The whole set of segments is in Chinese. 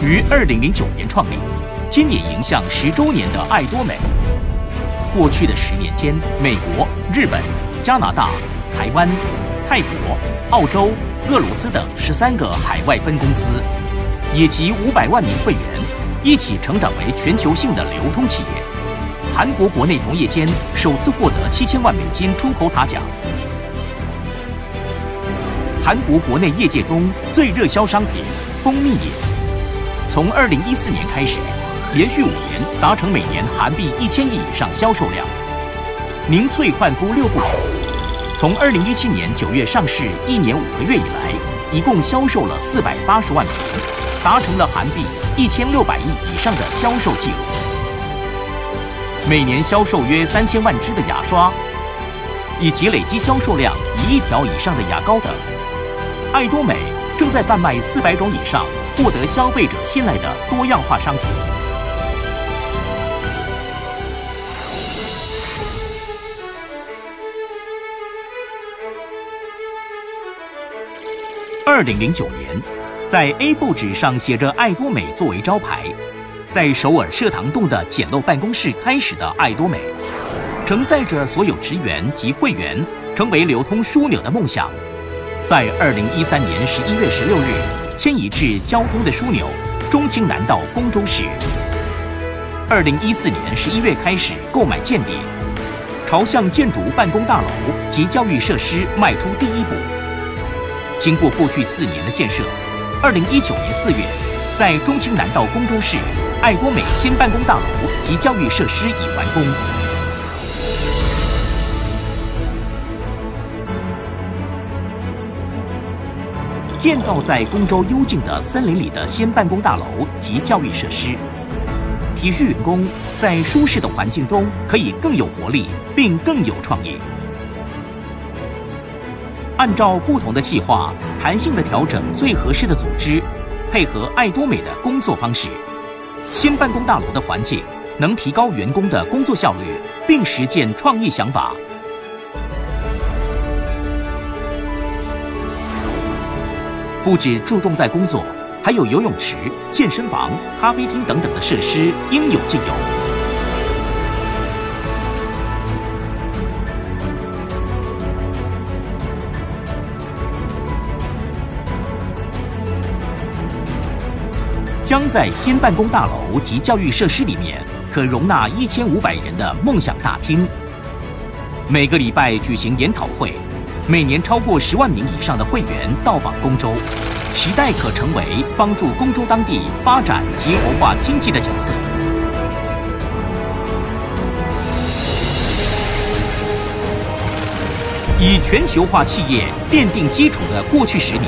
于2009年创立，今年迎向10周年的爱多美。过去的10年间，美国、日本、加拿大、台湾、泰国、澳洲、俄罗斯等13个海外分公司，以及500万名会员，一起成长为全球性的流通企业。韩国国内同业间首次获得7000万美金出口塔奖。韩国国内业界中最热销商品蜂蜜业，从2014年开始，连续5年达成每年韩币1000亿以上销售量。凝萃焕肤6部曲，从2017年9月上市1年5个月以来，一共销售了480万瓶，达成了韩币1600亿以上的销售纪录。每年销售约3000万支的牙刷，以及累计销售量1亿条以上的牙膏等。爱多美正在贩卖400种以上获得消费者信赖的多样化商品。2009年，在 A4 纸上写着爱多美作为招牌，在首尔社堂洞的简陋办公室开始的爱多美，承载着所有职员及会员成为流通枢纽的梦想，在2013年11月16日迁移至交通的枢纽中清南道公州市。2014年11月开始购买建地，朝向建筑办公大楼及教育设施迈出第一步。经过过去4年的建设，2019年4月，在中清南道公州市，爱多美新办公大楼及教育设施已完工。建造在公州幽静的森林里的新办公大楼及教育设施，体恤员工在舒适的环境中可以更有活力，并更有创意。按照不同的计划，弹性的调整最合适的组织，配合爱多美的工作方式，新办公大楼的环境能提高员工的工作效率，并实践创意想法。不只注重在工作，还有游泳池、健身房、咖啡厅等等的设施应有尽有。将在新办公大楼及教育设施里面，可容纳1500人的梦想大厅。每个礼拜举行研讨会，每年超过10万名以上的会员到访公州，期待可成为帮助公州当地发展及活化经济的角色。以全球化企业奠定基础的过去10年，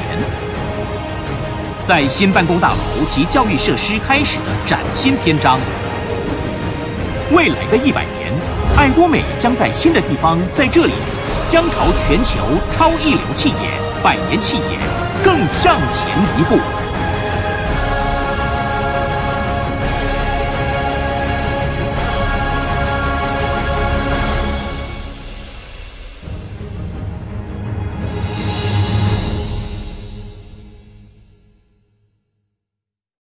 在新办公大楼及教育设施开始的崭新篇章。未来的100年，爱多美将在新的地方，在这里将朝全球超一流企业、百年企业更向前一步。